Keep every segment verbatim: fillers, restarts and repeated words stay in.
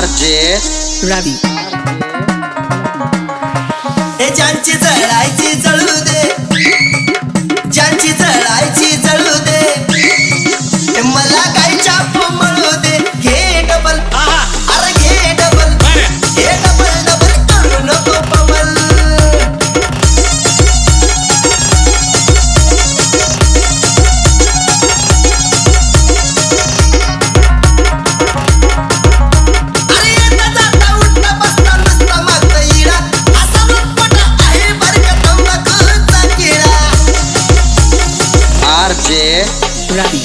RJ Ravi. ज्यांची जळायची जळू दे, ज्यांची जळायची जळू दे, मला काय चाप म्हणू दे. घे डबल, अरे घे डबल, घे डबल डबल करू नको पबल. Ravi.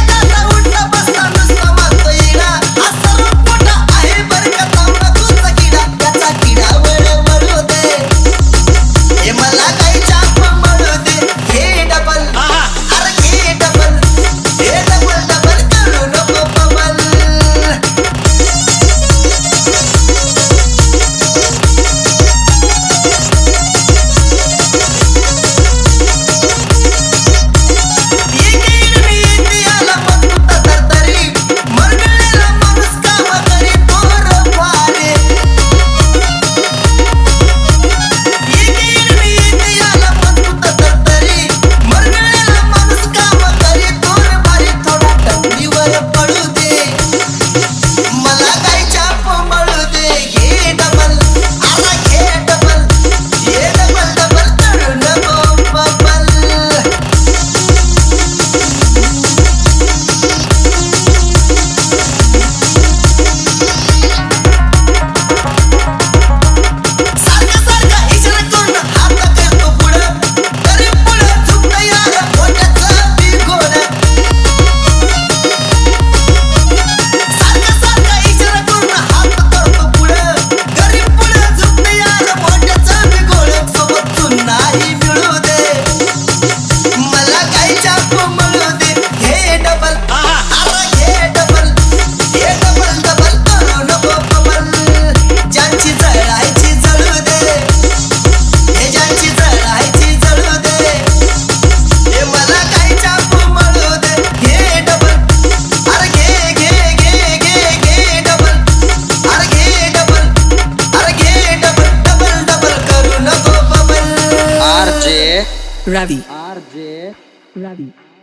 Ravi. RJ Ravi.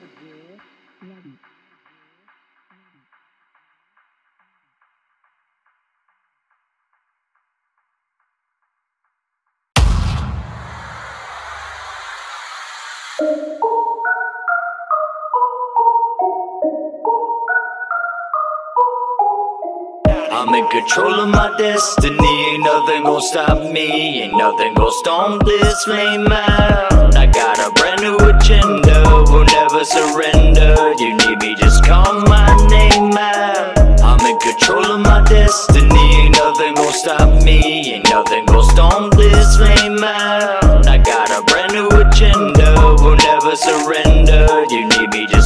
I'm in control of my destiny, ain't nothing gon' stop me, ain't nothing gon' storm this flame out. I got a brand new agenda, will never surrender. You need me, just call my name out. I'm in control of my destiny, ain't nothing gon' stop me, ain't nothing gon' storm this flame out. I got a brand new agenda, will never surrender. You need me, just